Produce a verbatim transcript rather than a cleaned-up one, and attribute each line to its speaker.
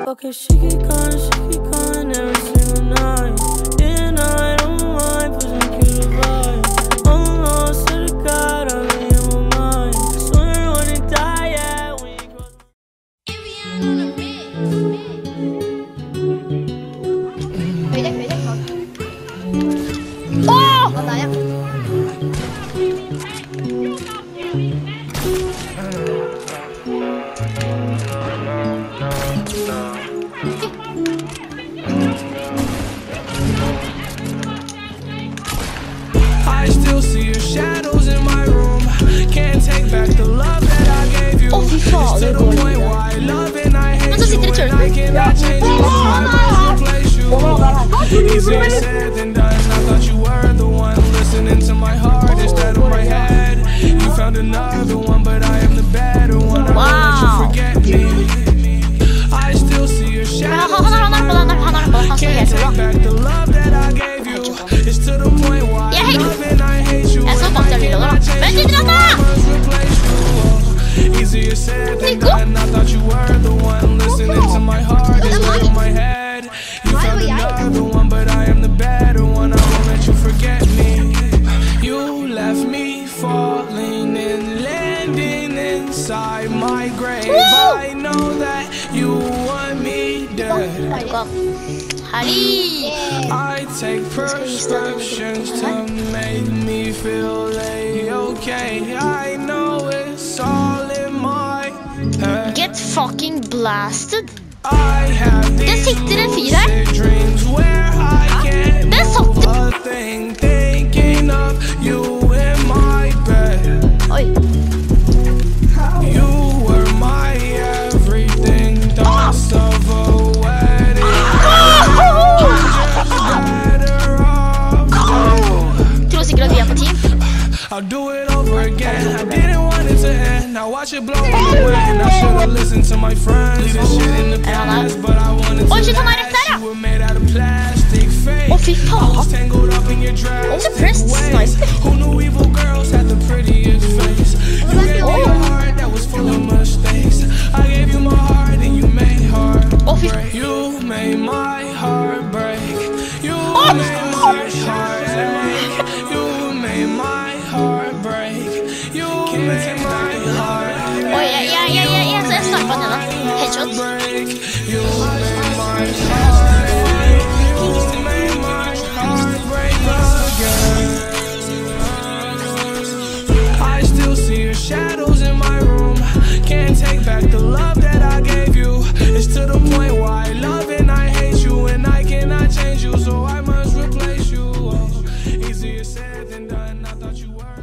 Speaker 1: Okay, she keep calling, she keep calling every single night. And I don't mind pushing through the vibe. I'm lost to the God, I'm in my mind. Swear I wanna die, yeah, when you cross
Speaker 2: my... 어! 어, 나야?
Speaker 3: I still see your shadows in my room. Can't take back the love that I gave you. It's to the point why I love and I hate you, and I cannot change you. I must replace you. Easier said than done. I thought you were the one listening to my heart instead of my head. You found another one, but I am the better one. I won't let you forget me. I still see your shadows in my room. Can't take back the love that I gave you. It's to the point why I love and I hate you, and I cannot change you, so I must replace you. Easier said than done. I thought you were the one listening to my heart instead of my head. You found another one, but I am the better one. I won't let you forget me. You left me falling and landing inside my grave. I know that you want me dead. I take prescriptions to make me feel A-okay. I know it's all in my head.
Speaker 2: Get fucking blasted.
Speaker 3: I have these lucid dreams where I can't move a thing, thinking of you in my bed. You were my everything, thoughts of a wedding. I'll do it over again. I didn't want it to end. Now watch it blow my way. I should've listened to my friends. Leave this shit in the past, but I wanted to last. You were made out of plastic fake. I was tangled up in your drastic ways. Who knew evil girls had the prettiest face? You gave me a heart that was full of mistakes. I gave you my heart and you made heart break. You made my heart break. You made my heart ache. You made my heart break. You made my heart ache.
Speaker 2: Oh yeah, yeah, yeah, yeah, yeah. Så jeg startet på den da. Headshot.
Speaker 3: You made my heart ache. You made my heart break again. I still see your shadows in my room. Can't take back the love that I gave you. It's to the point why I love and I hate you, and I cannot change you, so I must replace you. Oh, easier said than done. I thought you were